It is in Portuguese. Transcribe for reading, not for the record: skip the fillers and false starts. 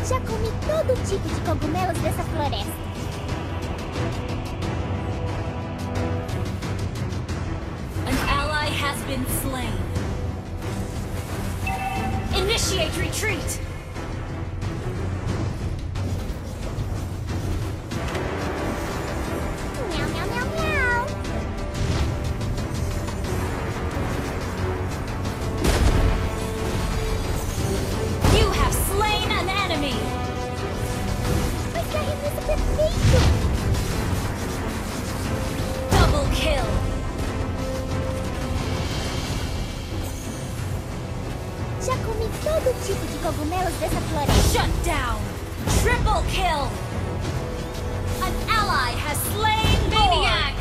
Já comi todo tipo de cogumelos dessa floresta. An ally has been slain. Initiate retreat! Miau, miau, miau, miau. You have slain an enemy! Mas que arremesso perfeito! Double kill! Já comi todo tipo de cogumelos dessa floresta. Shut down! Triple kill! An ally has slain Maniac!